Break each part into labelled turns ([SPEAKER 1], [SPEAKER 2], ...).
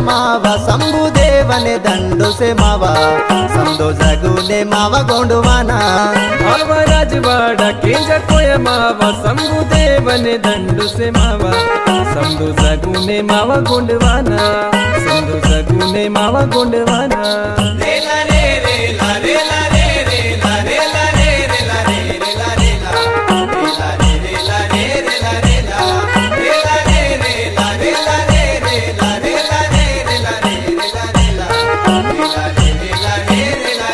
[SPEAKER 1] मावा शंभुदेवने दंडो से मावा समदो जगुने मावा गोंडवाना
[SPEAKER 2] मावा राजवाड़ा केंज कोय मावा शंभुदेवने दंडो से मावा समदो जगुने मावा गोंडवाना समदो जगुने मावा गोंडवाना
[SPEAKER 1] रेला रे रेला रेला रे रेला रेला रे रेला रे रेला रेला रेला रे रेला रे रेला रेला रेला रे रेला रेला रे रेला रेला रे रेला रे रेला रेला रेला रे रेला रे रेला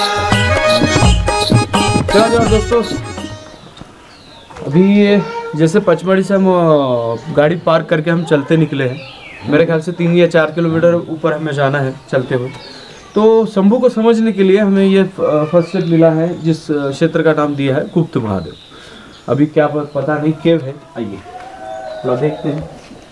[SPEAKER 1] रेला।
[SPEAKER 2] चलो दोस्तों, अभी जैसे पचमढ़ी से हम गाड़ी पार्क करके हम चलते निकले हैं। मेरे ख्याल से 3 या 4 किलोमीटर ऊपर हमें जाना है चलते हुए। तो शंभू को समझने के लिए हमें ये फर्स्ट एड मिला है, जिस क्षेत्र का नाम दिया है गुप्त महादेव। अभी क्या पता नहीं केव है, आइए थोड़ा देखते हैं।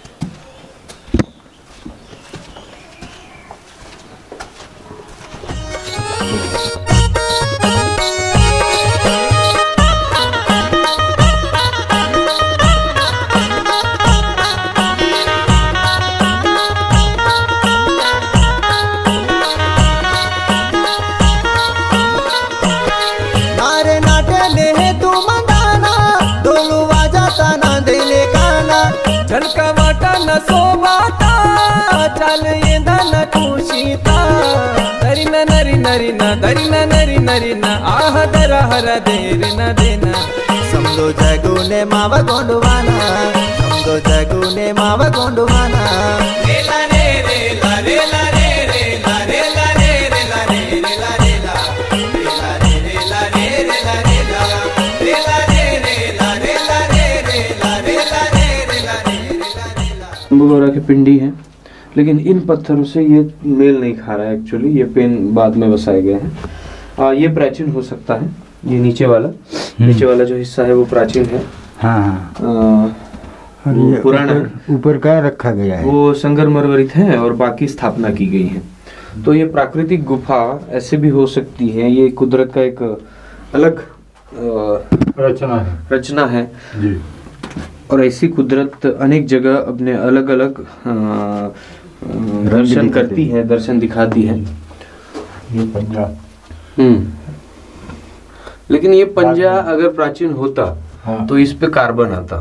[SPEAKER 2] झलका वाटा न सोवाता चल ये धन खुशीता दरिना नरी नरी न दरिना नरी नरी न आह दरा हर देर न देना
[SPEAKER 1] समदो जगुने मावा गोंडवाना समदो जगुने मावा गोंडवाना रेला रे रेला रेला रे रेला रेला रे रेला रे रेला रेला रेला रे रेला रे रेला रेला रेला रे रेला रेला रे रेला रेला रे रेला रे
[SPEAKER 2] शंभू गौरा की पिंडी है, लेकिन इन पत्थरों से ये मेल नहीं खा रहा है। एक्चुअली ये पेन बाद में बसाए गए हैं। ये प्राचीन हो सकता है, ये नीचे वाला जो हिस्सा है वो प्राचीन है।
[SPEAKER 3] हाँ
[SPEAKER 2] और ये पुराना
[SPEAKER 3] ऊपर का रखा गया है,
[SPEAKER 2] वो संगमरमरित है और बाकी स्थापना की गई है। तो ये प्राकृतिक गुफा ऐसे भी हो सकती है, ये कुदरत का एक अलग रचना है
[SPEAKER 3] जी।
[SPEAKER 2] और ऐसी कुदरत अनेक जगह अपने अलग अलग दर्शन करती है, दर्शन दिखाती है।
[SPEAKER 3] ये पंजा
[SPEAKER 2] लेकिन ये पंजा अगर प्राचीन होता
[SPEAKER 3] हाँ।
[SPEAKER 2] तो इस पे कार्बन आता।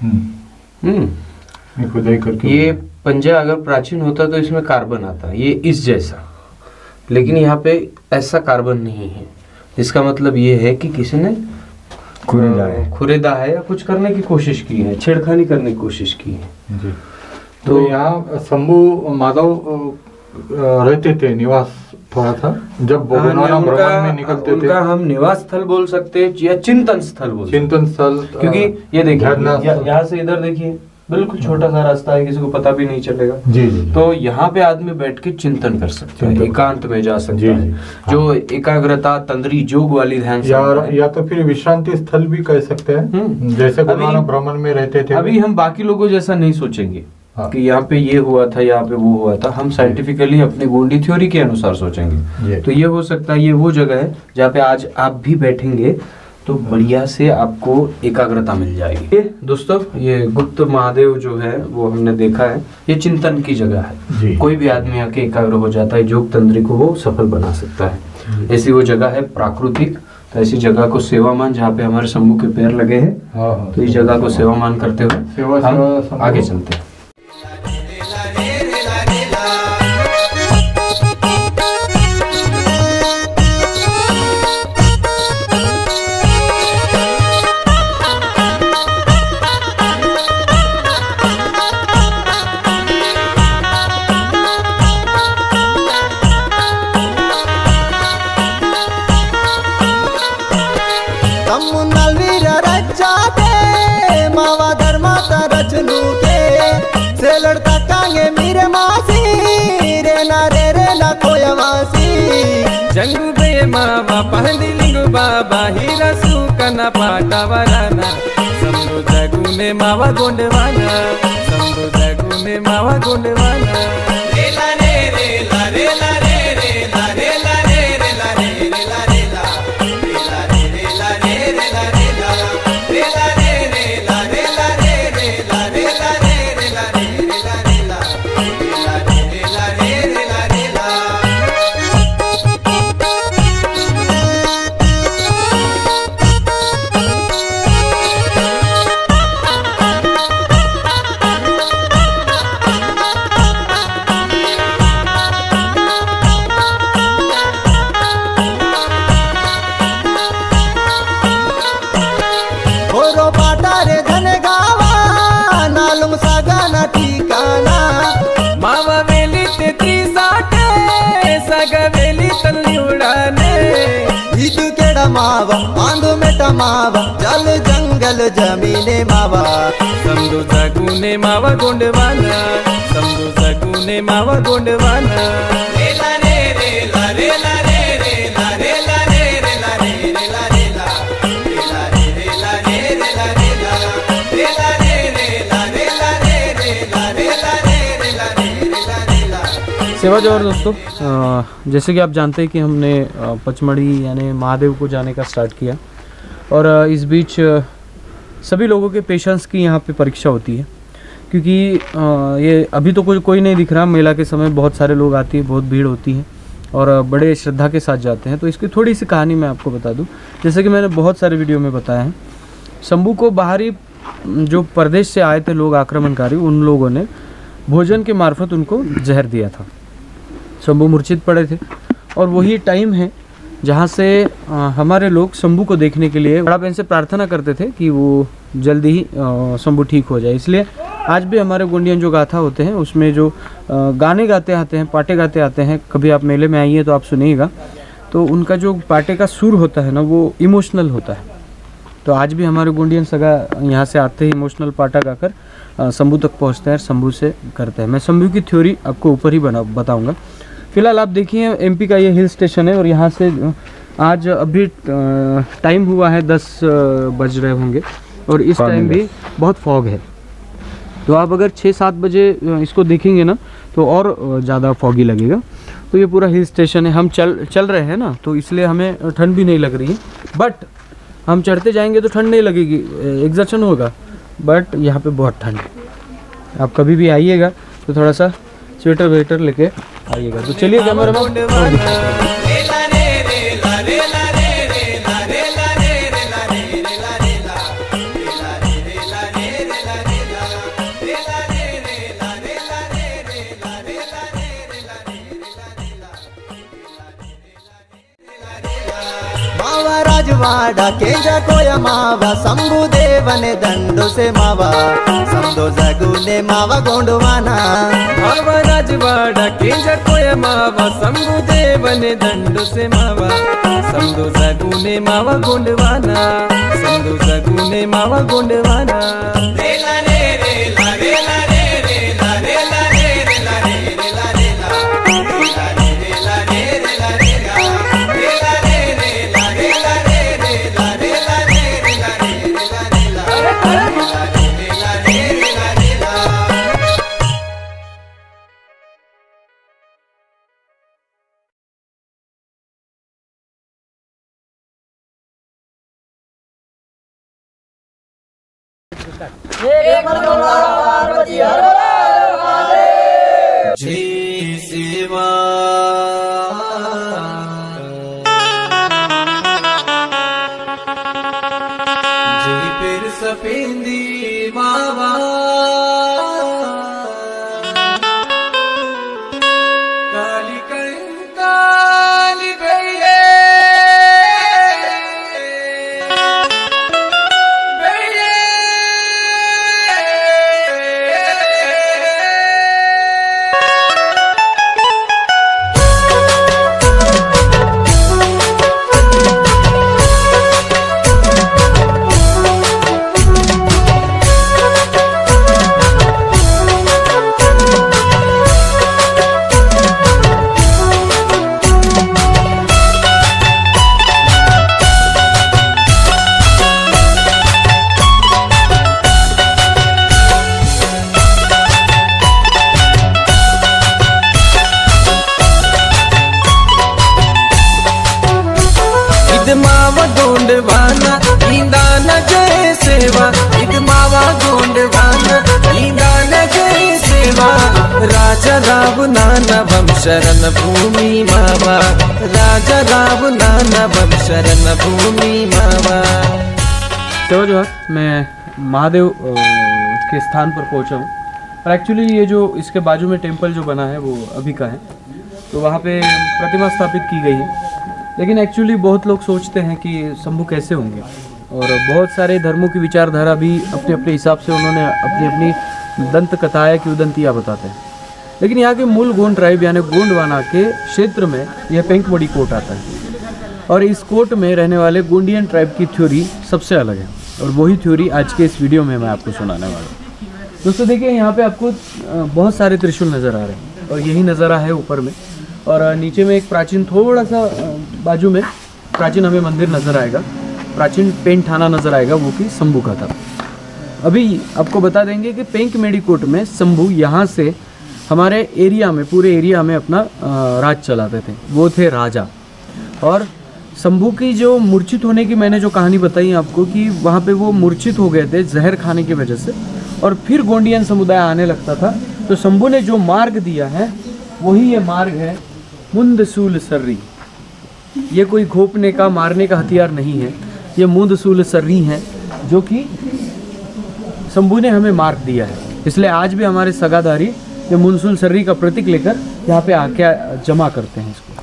[SPEAKER 3] खुदाई करके
[SPEAKER 2] ये पंजा अगर प्राचीन होता तो इसमें कार्बन आता, ये इस जैसा। लेकिन यहाँ पे ऐसा कार्बन नहीं है, इसका मतलब ये है कि किसी ने खुरेदा है या कुछ करने की कोशिश की है, छेड़खानी करने की कोशिश की है
[SPEAKER 3] जी। तो यहाँ शंभू माधव रहते थे, निवास थोड़ा था जब भ्रमण में निकलते थे।
[SPEAKER 2] उनका हम निवास स्थल बोल सकते हैं या चिंतन स्थल बोल सकते हैं।
[SPEAKER 3] चिंतन स्थल,
[SPEAKER 2] क्योंकि ये देखिए यहाँ से इधर देखिए बिल्कुल छोटा सा रास्ता है, किसी को पता भी नहीं चलेगा
[SPEAKER 3] जी, जी।
[SPEAKER 2] तो यहाँ पे आदमी बैठ के चिंतन कर सकता है, एकांत में जा सकता है।
[SPEAKER 3] हाँ।
[SPEAKER 2] जो एकाग्रता तंद्री जोग वाली ध्यान
[SPEAKER 3] या तो फिर विश्रांति स्थल भी कह सकते हैं, जैसे भ्रमण में रहते थे।
[SPEAKER 2] अभी हम बाकी लोगों जैसा नहीं सोचेंगे
[SPEAKER 3] हाँ।
[SPEAKER 2] कि यहाँ पे ये हुआ था, यहाँ पे वो हुआ था। हम साइंटिफिकली अपनी गोंडी थ्योरी के अनुसार सोचेंगे। तो ये हो सकता है ये वो जगह है जहाँ पे आज आप भी बैठेंगे तो बढ़िया से आपको एकाग्रता मिल जाएगी। दोस्तों, ये गुप्त महादेव जो है वो हमने देखा है, ये चिंतन की जगह है। कोई भी आदमी आके एकाग्र हो जाता है, योग तंत्री को वो सफल बना सकता है। ऐसी वो जगह है प्राकृतिक। तो ऐसी जगह को सेवामान, जहाँ पे हमारे शंभू के पैर लगे हैं, तो इस जगह को सेवामान करते हुए हम आगे चलते हैं। जंगु बे मावा पहली लिंगु बाबा हीरा सुकना पाटा वराना समदो जगुने मावा गोंडवाना समदो जगुने मावा गोंडवाना
[SPEAKER 1] रेला रे रेला रेला रे रेला रेला रे रेला रे रेला रेला रेला रे रेला रे रेला रेला रेला रे रेला रेला रे रेला रेला रे रेला रे रेला रेला रेला रे रेला तारे धन गावा नालुम सागाना ठिकाना
[SPEAKER 4] मावा वेली तेती साठे सग वेली तल्ली उड़ाने
[SPEAKER 1] इदु केड़ा मावा आंधु मेटा मावा जल जंगल जमीने मावा
[SPEAKER 4] समदो जगुने मावा गोंडवाना समदो जगुने मावा गोंडवाना रेला रे रेला रेला रे रेला रेला रे रेला रे रेला रेला रेला रे रेला रे रेला रेला रेला रे रेला रेला रे रेला रेला रे रेला रे रेला रेला।
[SPEAKER 2] सेवा जवाहर दोस्तों, जैसे कि आप जानते हैं कि हमने पचमढ़ी यानी महादेव को जाने का स्टार्ट किया और इस बीच सभी लोगों के पेशेंस की यहाँ पे परीक्षा होती है, क्योंकि ये अभी तो कोई नहीं दिख रहा। मेला के समय बहुत सारे लोग आती है, बहुत भीड़ होती है और बड़े श्रद्धा के साथ जाते हैं। तो इसकी थोड़ी सी कहानी मैं आपको बता दूं। जैसे कि मैंने बहुत सारे वीडियो में बताया है, शंभू को बाहरी जो प्रदेश से आए थे लोग आक्रमणकारी, उन लोगों ने भोजन के मार्फत उनको जहर दिया था। शंभू मूर्छित पड़े थे और वही टाइम है जहाँ से हमारे लोग शंभू को देखने के लिए बड़ा बहन से प्रार्थना करते थे कि वो जल्दी ही शंभू ठीक हो जाए। इसलिए आज भी हमारे गोंडियन जो गाथा होते हैं उसमें जो गाने गाते आते हैं, पाटे गाते आते हैं, कभी आप मेले में आइए तो आप सुनिएगा, तो उनका जो पाटे का सुर होता है ना वो इमोशनल होता है। तो आज भी हमारे गोंडियन सगा यहाँ से आते ही इमोशनल पाटा गाकर शंभू तक पहुँचते हैं, शंभू से करते हैं। मैं शंभू की थ्योरी आपको ऊपर ही बताऊँगा। फिलहाल आप देखिए एमपी का ये हिल स्टेशन है और यहाँ से आज अभी टाइम हुआ है 10 बज रहे होंगे और इस टाइम भी बहुत फॉग है। तो आप अगर 6-7 बजे इसको देखेंगे ना तो और ज़्यादा फॉगी लगेगा। तो ये पूरा हिल स्टेशन है, हम चल रहे हैं ना, तो इसलिए हमें ठंड भी नहीं लग रही है। बट हम चढ़ते जाएंगे तो ठंड नहीं लगेगी, एग्जर्शन होगा, बट यहाँ पे बहुत ठंड है। आप कभी भी आइएगा तो थोड़ा सा स्वेटर वेटर लेके आइएगा। तो चलिए कैमरा
[SPEAKER 1] राजवाड़ा केंजा कोया मावा शंभू देवने दंडो से मावा समदो जगुने मावा गोंडवाना
[SPEAKER 4] मावा राजवाड़ा केंजा कोया मावा शंभू देवने दंडो से मावा समदो जगुने मावा गोंडवाना समदो जगुने मावा गोंडवाना रेला रे रेला रेला रे रेला रेला रे रेला रे रेला रेला रेला रे रेला रे रेला रेला रेला रे रेला रेला रे रेला रेला रे रेला रे रेला रेला रेला रे रेला रेला। जय शिवा जय फिर सपेंदी मावा काली कंकाली भैया मावा गोंडवाना इंदाना जय सेवा इत मावा गोंडवाना इंदाना जय सेवा राजा राव नाना वम शरण भूमि मावा राजा राव नाना वम शरण भूमि मावा।
[SPEAKER 2] तो जो है मैं महादेव के स्थान पर पहुंचा हूँ और एक्चुअली ये जो इसके बाजू में टेम्पल जो बना है वो अभी का है, तो वहाँ पे प्रतिमा स्थापित की गई है। लेकिन एक्चुअली बहुत लोग सोचते हैं कि शंभू कैसे होंगे और बहुत सारे धर्मों की विचारधारा भी अपने अपने हिसाब से उन्होंने अपनी अपनी दंत कथाएं किंवदंतियाँ बताते हैं। लेकिन यहाँ के मूल गोंड ट्राइब यानी गोंडवाना के क्षेत्र में यह पेंकमड़ी कोट आता है और इस कोट में रहने वाले गोंडियन ट्राइब की थ्योरी सबसे अलग है और वही थ्योरी आज के इस वीडियो में मैं आपको सुनाने वाला हूँ। दोस्तों देखिए, यहाँ पे आपको बहुत सारे त्रिशूल नज़र आ रहे हैं और यही नज़ारा है ऊपर में, और नीचे में एक प्राचीन थोड़ा सा बाजू में प्राचीन हमें मंदिर नज़र आएगा, प्राचीन पेंट थाना नज़र आएगा, वो कि शंभू का था। अभी आपको बता देंगे कि पेंकमेड़ी कोट में शंभू यहाँ से हमारे एरिया में, पूरे एरिया में अपना राज चलाते थे, वो थे राजा। और शंभू की जो मूर्छित होने की मैंने जो कहानी बताई आपको कि वहाँ पे वो मूर्छित हो गए थे जहर खाने की वजह से, और फिर गोंडियन समुदाय आने लगता था, तो शंभू ने जो मार्ग दिया है वही ये मार्ग है मुंदसूल सर्री। ये कोई घोपने का, मारने का हथियार नहीं है, ये मुंदसूल सर्री है जो कि शंभू ने हमें मार्ग दिया है। इसलिए आज भी हमारे सगाधारी ये मुंदसूल सर्री का प्रतीक लेकर यहाँ पे आके जमा करते हैं इसको,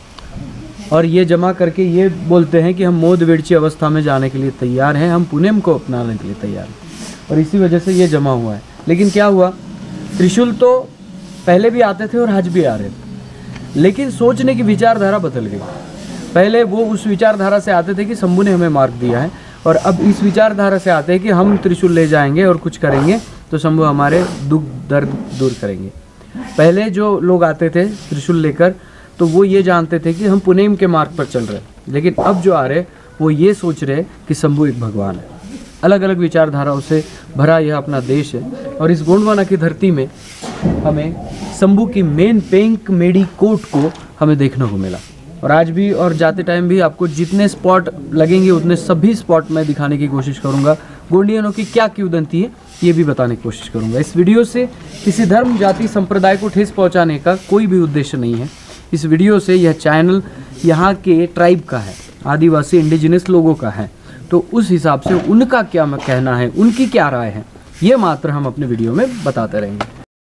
[SPEAKER 2] और ये जमा करके ये बोलते हैं कि हम मोद वेड़ची अवस्था में जाने के लिए तैयार हैं, हम पुनेम को अपनाने के लिए तैयार हैं, और इसी वजह से ये जमा हुआ है। लेकिन क्या हुआ, त्रिशूल तो पहले भी आते थे और आज भी आ रहे थे, लेकिन सोचने की विचारधारा बदल गई। पहले वो उस विचारधारा से आते थे कि शंभू ने हमें मार्ग दिया है, और अब इस विचारधारा से आते हैं कि हम त्रिशूल ले जाएंगे और कुछ करेंगे तो शंभू हमारे दुख दर्द दूर करेंगे। पहले जो लोग आते थे त्रिशूल लेकर तो वो ये जानते थे कि हम पुनेम के मार्ग पर चल रहे हैं, लेकिन अब जो आ रहे वो ये सोच रहे कि शंभू एक भगवान है। अलग अलग विचारधाराओं से भरा यह अपना देश है, और इस गोंडवाना की धरती में हमें शंभू की मेन पेंकमेड़ी कोट को हमें देखने को मिला। और आज भी और जाते टाइम भी आपको जितने स्पॉट लगेंगे उतने सभी स्पॉट मैं दिखाने की कोशिश करूंगा। गोंडियनों की क्या किंवदंती है ये भी बताने की कोशिश करूंगा। इस वीडियो से किसी धर्म, जाति, संप्रदाय को ठेस पहुंचाने का कोई भी उद्देश्य नहीं है। इस वीडियो से यह चैनल यहाँ के ट्राइब का है, आदिवासी इंडिजिनस लोगों का है, तो उस हिसाब से उनका क्या कहना है, उनकी क्या राय है, ये मात्र हम अपने वीडियो में बताते रहेंगे।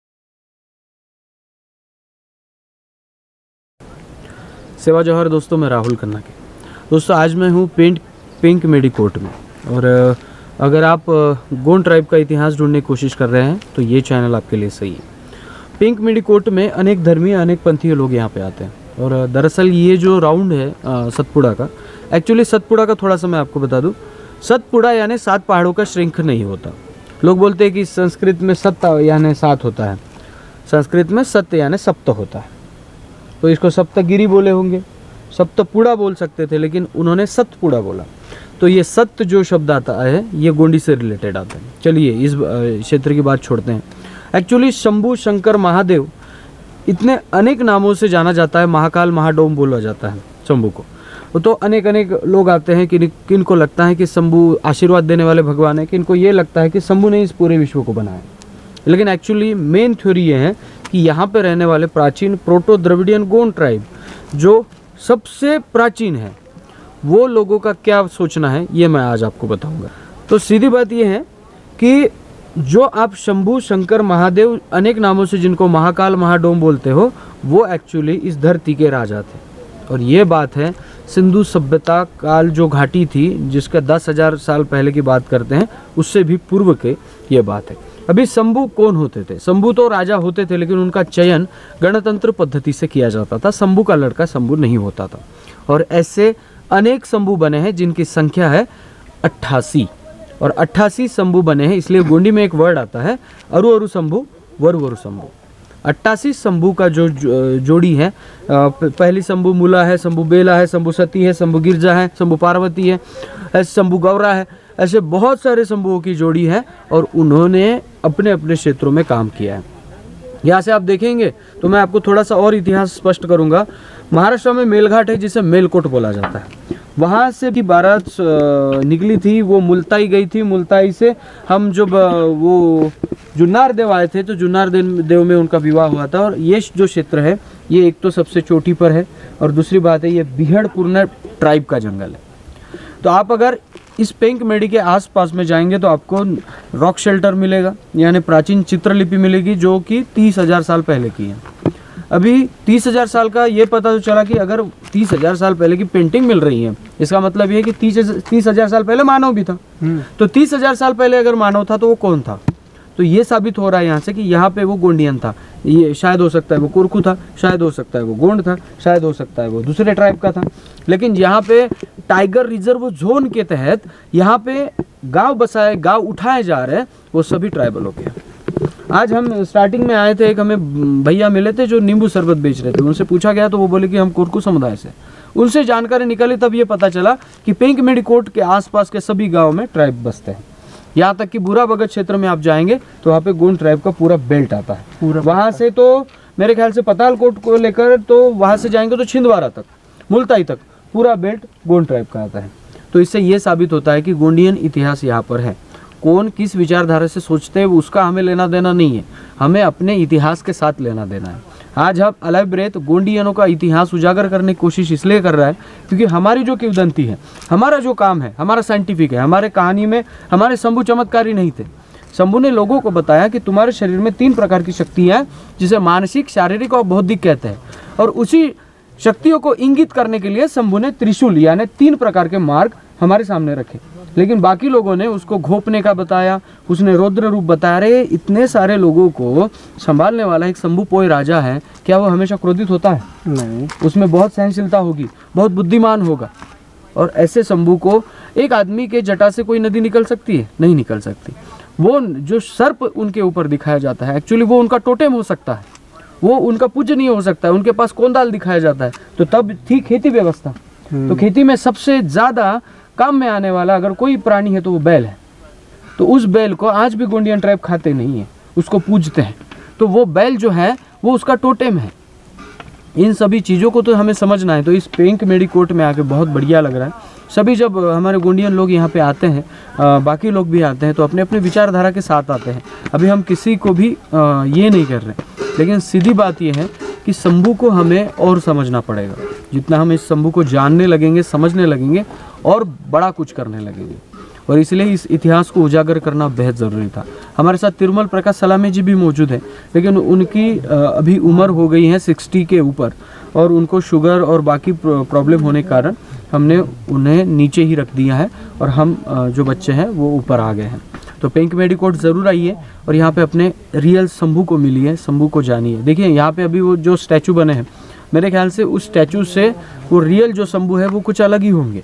[SPEAKER 2] सेवा जौहर दोस्तों, मैं राहुल खन्ना के। दोस्तों आज मैं हूँ पेंकमेड़ी कोट में, और अगर आप गोंड ट्राइब का इतिहास ढूंढने की कोशिश कर रहे हैं तो ये चैनल आपके लिए सही है। पेंकमेड़ी कोट में अनेक धर्मीय, अनेक पंथीय लोग यहाँ पे आते हैं, और दरअसल ये जो राउंड है सतपुड़ा का, एक्चुअली सतपुड़ा का थोड़ा सा मैं आपको बता दूँ, सतपुड़ा यानी 7 पहाड़ों का श्रृंख नहीं होता। लोग बोलते हैं कि संस्कृत में सत्त यानी 7 होता है, संस्कृत में सत्य यानी सप्त होता है, तो इसको सप्तगिरी बोले होंगे, सप्तपुड़ा बोल सकते थे, लेकिन उन्होंने सतपुड़ा बोला। तो ये सत्य जो शब्द आता है ये गोंडी से रिलेटेड आता है। चलिए इस क्षेत्र की बात छोड़ते हैं। एक्चुअली शंभू, शंकर, महादेव इतने अनेक नामों से जाना जाता है, महाकाल, महाडोम बोला जाता है शंभू को। तो अनेक लोग आते हैं कि किनको लगता है कि शंभू आशीर्वाद देने वाले भगवान है, किनको ये लगता है कि शंभू ने इस पूरे विश्व को बनाया। लेकिन एक्चुअली मेन थ्योरी ये है कि यहाँ पे रहने वाले प्राचीन प्रोटो द्रविडियन गोंड ट्राइब जो सबसे प्राचीन है, वो लोगों का क्या सोचना है ये मैं आज आपको बताऊंगा। तो सीधी बात ये है कि जो आप शंभू, शंकर, महादेव अनेक नामों से जिनको महाकाल, महाडोम बोलते हो, वो एक्चुअली इस धरती के राजा थे। और ये बात है सिंधु सभ्यता काल जो घाटी थी, जिसका 10,000 साल पहले की बात करते हैं, उससे भी पूर्व के ये बात है। अभी शंभू कौन होते थे? शंभू तो राजा होते थे, लेकिन उनका चयन गणतंत्र पद्धति से किया जाता था। शंभू का लड़का शंभू नहीं होता था, और ऐसे अनेक शंभू बने हैं जिनकी संख्या है 88, और 88 शंभू बने हैं। इसलिए गोंडी में एक वर्ड आता है अरु अरु शंभू, वरु वरु शंभू। 88 शंभू का जो जोड़ी है, पहली शंभू मूला है, शंभू बेला है, शंभू सती है, शंभू गिरजा है, शंभू पार्वती है, ऐसे शंभू गौरा है, ऐसे बहुत सारे शंभुओं की जोड़ी है, और उन्होंने अपने अपने क्षेत्रों में काम किया है। यहाँ से आप देखेंगे तो मैं आपको थोड़ा सा और इतिहास स्पष्ट करूँगा। महाराष्ट्र में मेलघाट है जिसे मेलकोट बोला जाता है, वहाँ से भी बारात निकली थी, वो मुल्ताई गई थी। मुल्ताई से हम जब वो जुन्नार देव आए थे तो जुन्नार देव में उनका विवाह हुआ था। और ये जो क्षेत्र है ये एक तो सबसे चोटी पर है, और दूसरी बात है ये बिहड़पुरना ट्राइब का जंगल है। तो आप अगर इस पेंकमेड़ी के आसपास में जाएंगे तो आपको रॉक शेल्टर मिलेगा, यानी प्राचीन चित्रलिपि मिलेगी जो कि 30,000 साल पहले की है। अभी 30,000 साल का ये पता तो चला कि अगर 30,000 साल पहले की पेंटिंग मिल रही है, इसका मतलब ये है कि 30,000 साल पहले मानव भी था। तो 30,000 साल पहले अगर मानव था तो वो कौन था? तो ये साबित हो रहा है यहाँ से कि यहाँ पे वो गोंडियन था। ये शायद हो सकता है वो कुरकू था, शायद हो सकता है वो गोंड था, शायद हो सकता है वो दूसरे ट्राइब का था। लेकिन यहाँ पे टाइगर रिजर्व जोन के तहत यहाँ पे गांव बसाए, गांव उठाए जा रहे हैं, वो सभी ट्राइबलों के। आज हम स्टार्टिंग में आए थे, एक हमें भैया मिले थे जो नींबू शरबत बेच रहे थे। उनसे पूछा गया तो वो बोले कि हम कुरकू समुदाय से। उनसे जानकारी निकली तब ये पता चला कि पिंक मेडिकोट के आसपास के सभी गाँव में ट्राइब बसते हैं। यहाँ तक कि बुरा बगत क्षेत्र में आप जाएंगे तो वहाँ पे गोंड ट्राइब का पूरा बेल्ट आता है। वहाँ से तो मेरे ख्याल से पतालकोट को लेकर तो वहाँ से जाएंगे तो छिंदवाड़ा तक, मुल्ताई तक पूरा बेल्ट गोंड ट्राइब का आता है। तो इससे ये साबित होता है कि गोंडियन इतिहास यहाँ पर है। कौन किस विचारधारा से सोचते हैं उसका हमें लेना देना नहीं है, हमें अपने इतिहास के साथ लेना देना है। आज हम अलाइव ब्रेथ गोंडियनों का इतिहास उजागर करने की कोशिश इसलिए कर रहा है क्योंकि हमारी जो किंवदंती है, हमारा जो काम है, हमारा साइंटिफिक है। हमारे कहानी में हमारे शंभू चमत्कारी नहीं थे। शंभू ने लोगों को बताया कि तुम्हारे शरीर में 3 प्रकार की शक्तियाँ हैं, जिसे मानसिक, शारीरिक और बौद्धिक कहते हैं। और उसी शक्तियों को इंगित करने के लिए शंभू ने त्रिशूल यानी 3 प्रकार के मार्ग हमारे सामने रखे। लेकिन बाकी लोगों ने उसको घोपने का बताया, उसने रौद्र रूप बताया। अरे इतने सारे लोगों को संभालने वाला एक शंभू पोय राजा है, क्या वो हमेशा क्रोधित होता है? नहीं। उसमें बहुत सहनशीलता होगी, बहुत बुद्धिमान होगा। और ऐसे शंभू को एक आदमी के जटा से कोई नदी निकल सकती है? नहीं निकल सकती। वो जो सर्प उनके ऊपर दिखाया जाता है, एक्चुअली वो उनका टोटेम हो सकता है, वो उनका पूजनीय हो सकता है। उनके पास कोंदाल दिखाया जाता है। तो तब थी खेती व्यवस्था। तो खेती में सबसे ज़्यादा काम में आने वाला अगर कोई प्राणी है तो वो बैल है। तो उस बैल को आज भी गोंडियन ट्राइब खाते नहीं है, उसको पूजते हैं। तो वो बैल जो है वो उसका टोटेम है। इन सभी चीज़ों को तो हमें समझना है। तो इस पिंक मेडिकोट में आके बहुत बढ़िया लग रहा है। सभी जब हमारे गोंडियन लोग यहाँ पे आते हैं, बाकी लोग भी आते हैं, तो अपने अपने विचारधारा के साथ आते हैं। अभी हम किसी को भी ये नहीं कर रहे, लेकिन सीधी बात यह है कि शंभू को हमें और समझना पड़ेगा। जितना हम इस शंभू को जानने लगेंगे, समझने लगेंगे और बड़ा कुछ करने लगेंगे। और इसलिए इस इतिहास को उजागर करना बेहद ज़रूरी था। हमारे साथ तिरुमल प्रकाश सलामी जी भी मौजूद हैं, लेकिन उनकी अभी उम्र हो गई है 60 के ऊपर, और उनको शुगर और बाकी प्रॉब्लम होने के कारण हमने उन्हें नीचे ही रख दिया है, और हम जो बच्चे हैं वो ऊपर आ गए हैं। तो पिंक मेडिकोट ज़रूर आइए और यहाँ पे अपने रियल शंभू को मिलिए, शंभू को जानिए। देखिए यहाँ पे अभी वो जो स्टैचू बने हैं, मेरे ख्याल से उस स्टैचू से वो रियल जो शंभू है वो कुछ अलग ही होंगे,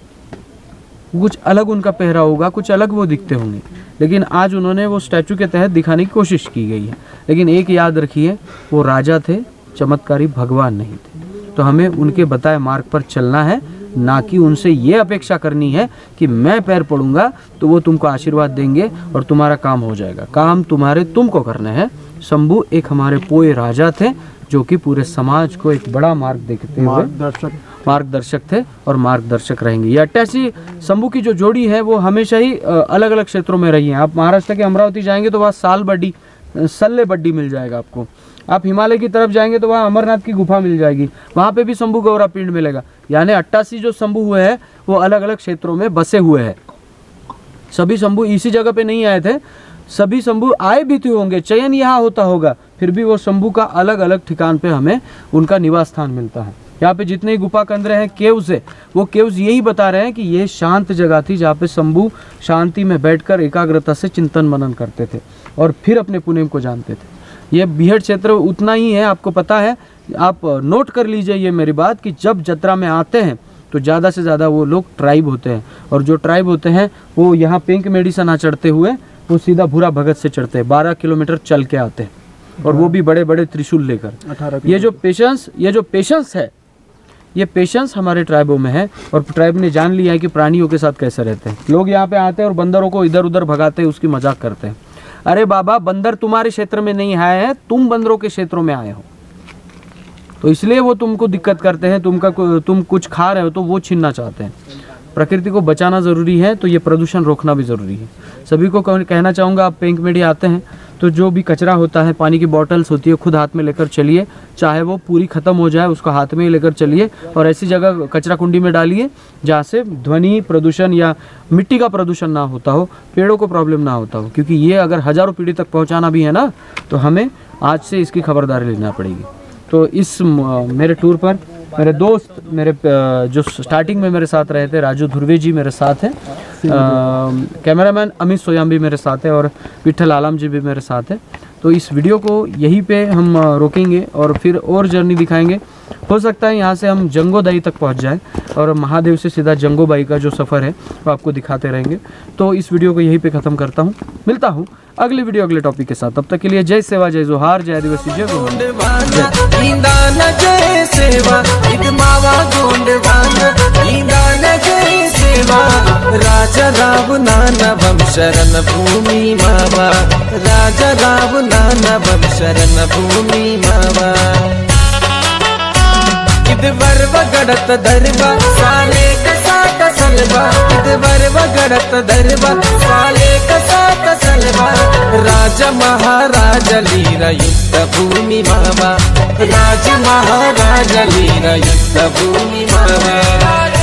[SPEAKER 2] कुछ अलग उनका पहरा होगा, कुछ अलग वो दिखते होंगे। लेकिन आज उन्होंने वो स्टैचू के तहत दिखाने की कोशिश की गई है। लेकिन एक याद रखिए, वो राजा थे, चमत्कारी भगवान नहीं थे। तो हमें उनके बताए मार्ग पर चलना है, ना कि उनसे ये अपेक्षा करनी है कि मैं पैर पड़ूंगा तो वो तुमको आशीर्वाद देंगे और तुम्हारा काम हो जाएगा। काम तुम्हारे तुमको करने हैं। शंभू एक हमारे पोए राजा थे जो कि पूरे समाज को एक बड़ा मार्ग देखते हुए मार्गदर्शक थे और मार्गदर्शक रहेंगे। ये अट्टासी शंभू की जो जोड़ी है वो हमेशा ही अलग अलग क्षेत्रों में रही है। आप महाराष्ट्र के अमरावती जाएंगे तो वहाँ सल्ले बड्डी मिल जाएगा आपको। आप हिमालय की तरफ जाएंगे तो वहाँ अमरनाथ की गुफा मिल जाएगी, वहाँ पे भी शंभू गौरा पिंड मिलेगा। यानी 88 जो शंभू हुए हैं वो अलग अलग क्षेत्रों में बसे हुए हैं। सभी शंभू इसी जगह पे नहीं आए थे, सभी शंभू आए भी थे होंगे, चयन यहाँ होता होगा, फिर भी वो शंभू का अलग अलग ठिकान पे हमें उनका निवास स्थान मिलता है। यहाँ पे जितने गुफा केंद्र हैं, केव्स है, वो केव्स यही बता रहे हैं कि ये शांत जगह थी जहाँ पे शंभू शांति में बैठकर एकाग्रता से चिंतन मनन करते थे और फिर अपने पुण्य को जानते थे। ये बीहड़ क्षेत्र उतना ही है, आपको पता है। आप नोट कर लीजिए ये मेरी बात कि जब जत्रा में आते हैं तो ज़्यादा से ज़्यादा वो लोग ट्राइब होते हैं, और जो ट्राइब होते हैं वो यहाँ पिंक मेडिसन चढ़ते हुए वो सीधा भूरा भगत से चढ़ते हैं, 12 किलोमीटर चल के आते हैं, और वो भी बड़े बड़े त्रिशूल लेकर। ये जो पेशेंस है, ये पेशेंस हमारे ट्राइबों में है, और ट्राइब ने जान लिया है कि प्राणियों के साथ कैसे रहते हैं। लोग यहाँ पे आते हैं और बंदरों को इधर उधर भगाते हैं, उसकी मजाक करते हैं। अरे बाबा, बंदर तुम्हारे क्षेत्र में नहीं आए हैं, तुम बंदरों के क्षेत्रों में आए हो, तो इसलिए वो तुमको दिक्कत करते हैं। तुम कुछ खा रहे हो तो वो छीनना चाहते हैं। प्रकृति को बचाना ज़रूरी है, तो ये प्रदूषण रोकना भी ज़रूरी है। सभी को कहना चाहूँगा, आप पिंक मेडी आते हैं तो जो भी कचरा होता है, पानी की बॉटल्स होती है, खुद हाथ में लेकर चलिए, चाहे वो पूरी ख़त्म हो जाए उसको हाथ में ही लेकर चलिए, और ऐसी जगह कचरा कुंडी में डालिए जहाँ से ध्वनि प्रदूषण या मिट्टी का प्रदूषण ना होता हो, पेड़ों को प्रॉब्लम ना होता हो, क्योंकि ये अगर हज़ारों पीढ़ी तक पहुँचाना भी है ना, तो हमें आज से इसकी खबरदारी लेना पड़ेगी। तो इस मेरे टूर पर मेरे दोस्त मेरे जो स्टार्टिंग में मेरे साथ रहे थे, राजू ध्रुवे जी मेरे साथ हैं, कैमरामैन अमित सोयाम भी मेरे साथ है और विठल आलम जी भी मेरे साथ है। तो इस वीडियो को यहीं पे हम रोकेंगे और फिर और जर्नी दिखाएंगे। हो सकता है यहाँ से हम जंगोदाई तक पहुँच जाएं और महादेव से सीधा जंगोबाई का जो सफ़र है वो आपको दिखाते रहेंगे। तो इस वीडियो को यहीं पे ख़त्म करता हूँ, मिलता हूँ अगली वीडियो अगले टॉपिक के साथ। तब तक के लिए जय सेवा, जय जोहार, जय आदिवासी, जय
[SPEAKER 4] राजा राव नानवम शरण भूमि मावा, राजा राव नानवम शरण भूमि मावा। इद वर्व गड़त दरबा साले कसाट सलबा, इद वर्व गड़त दरबा साले कसाट सलबा। राजा महाराज लीरा युद्ध भूमि मावा, राज महाराज लीरा युद्ध भूमि मावा।